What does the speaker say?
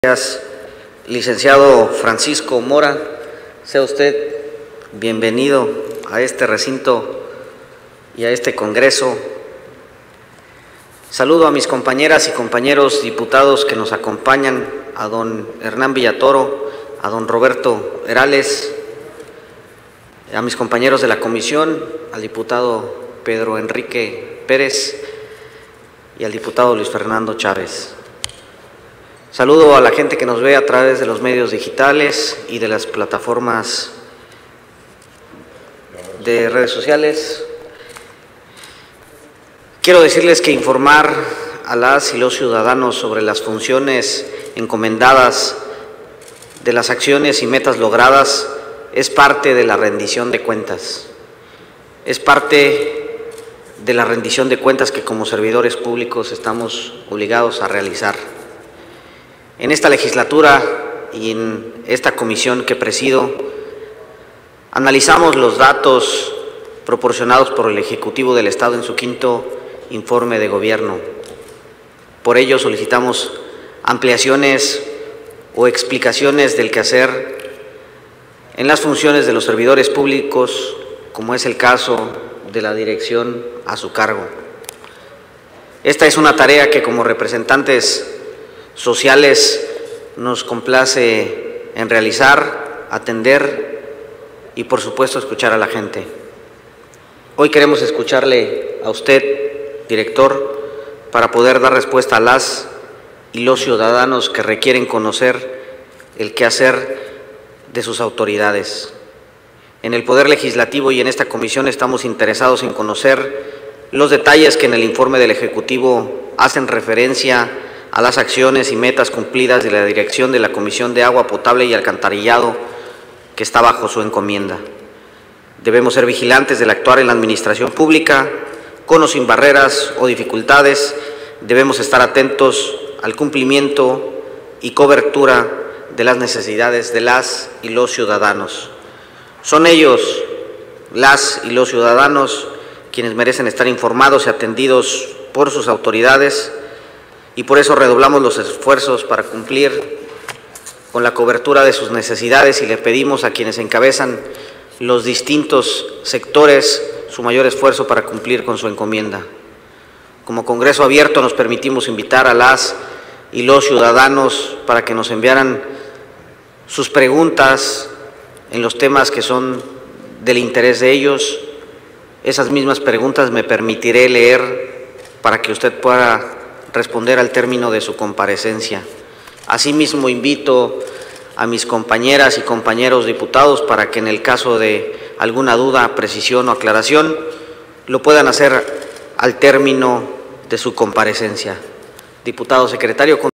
Gracias, licenciado Francisco Mora. Sea usted bienvenido a este recinto y a este congreso. Saludo a mis compañeras y compañeros diputados que nos acompañan, a don Hernán Villatoro, a don Roberto Herales, a mis compañeros de la comisión, al diputado Pedro Enrique Pérez y al diputado Luis Fernando Chávez. Saludo a la gente que nos ve a través de los medios digitales y de las plataformas de redes sociales. Quiero decirles que informar a las y los ciudadanos sobre las funciones encomendadas de las acciones y metas logradas es parte de la rendición de cuentas. Es parte de la rendición de cuentas que como servidores públicos estamos obligados a realizar. En esta legislatura y en esta comisión que presido, analizamos los datos proporcionados por el Ejecutivo del Estado en su quinto informe de gobierno. Por ello solicitamos ampliaciones o explicaciones del quehacer en las funciones de los servidores públicos, como es el caso de la dirección a su cargo. Esta es una tarea que como representantes sociales nos complace en realizar, atender y por supuesto escuchar a la gente. Hoy queremos escucharle a usted, director, para poder dar respuesta a las y los ciudadanos que requieren conocer el quehacer de sus autoridades. En el Poder Legislativo y en esta comisión estamos interesados en conocer los detalles que en el informe del Ejecutivo hacen referencia a las acciones y metas cumplidas de la dirección de la Comisión de Agua Potable y Alcantarillado que está bajo su encomienda. Debemos ser vigilantes del actuar en la administración pública, con o sin barreras o dificultades. Debemos estar atentos al cumplimiento y cobertura de las necesidades de las y los ciudadanos. Son ellos, las y los ciudadanos, quienes merecen estar informados y atendidos por sus autoridades, y por eso redoblamos los esfuerzos para cumplir con la cobertura de sus necesidades y le pedimos a quienes encabezan los distintos sectores su mayor esfuerzo para cumplir con su encomienda. Como Congreso abierto nos permitimos invitar a las y los ciudadanos para que nos enviaran sus preguntas en los temas que son del interés de ellos. Esas mismas preguntas me permitiré leer para que usted pueda responder al término de su comparecencia. Asimismo, invito a mis compañeras y compañeros diputados para que en el caso de alguna duda, precisión o aclaración, lo puedan hacer al término de su comparecencia. Diputado secretario.